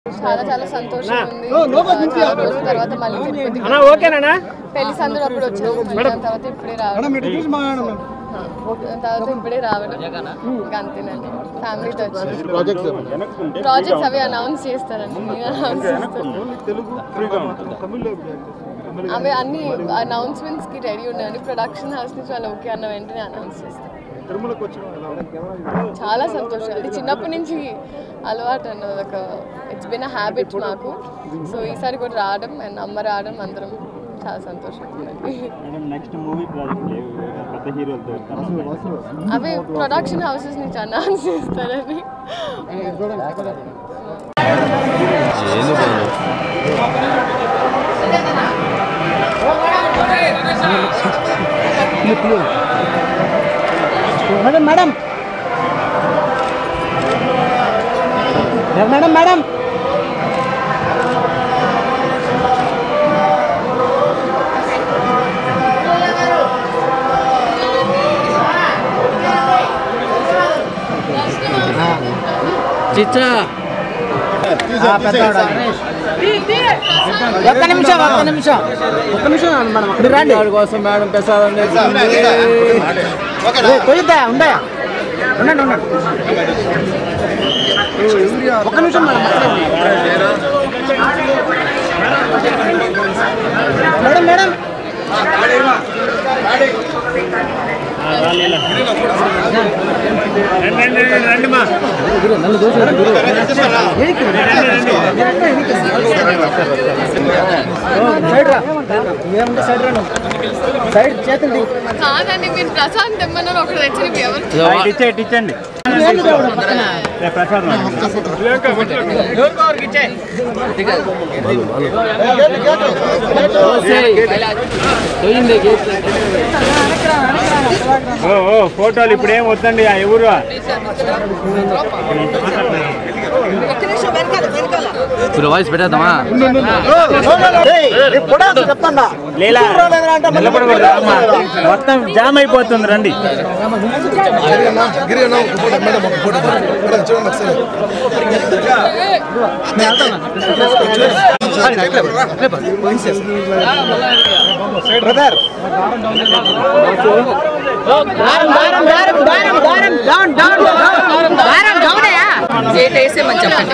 చాలా చాలా సంతోషం ఉంది. చాలా రోజుల తర్వాత మళ్ళీ తిరుపతికి పెళ్లి సందర్భం అప్పుడు వచ్చాను. తర్వాత ఇప్పుడే రావడం ఇంకా అంతేనండి. ఫ్యామిలీతో వచ్చి ప్రాజెక్ట్స్ అవి అనౌన్స్ చేస్తారండి. అవి అన్ని అనౌన్స్మెంట్స్కి రెడీ ఉన్నాయండి. ప్రొడక్షన్ హౌస్ నుంచి వాళ్ళు ఓకే అన్న వెంటనే అనౌన్స్ చేస్తారు. చాలా సంతోషం. అది చిన్నప్పటి నుంచి అలవాటు అన్నది ఒక ఇట్స్ బిన్ అ హ్యాబిట్ మాకు. సో ఈసారి కూడా రావడం అండ్ అమ్మ రావడం అందరం చాలా సంతోషం. అవి ప్రొడక్షన్ హౌసెస్ నుంచి అనౌన్స్ చేస్తారని. మేడం మేడం మేడం మేడం చిచ్చా ఒక్క నిమిషం మీరు రండి కోసం మేడం ప్రసాదం కొయ్యద్దా ఉందా ఉండండి ఒక్క నిమిషం మేడం మేడం సైడ్ చేతండి కాదండి. మీరు ప్రసాద్ తెమ్మన్నారు ఒకటి తెచ్చి ఎవరు ఇచ్చండి ఫోటోలు ఇప్పుడు ఏం వద్దండి. ఎవరు వాయిస్ పెట్టేద్దామా? మొత్తం జామ్ అయిపోతుంది. రండి బ్రదర్ గేట్ వేసేమని చెప్పండి.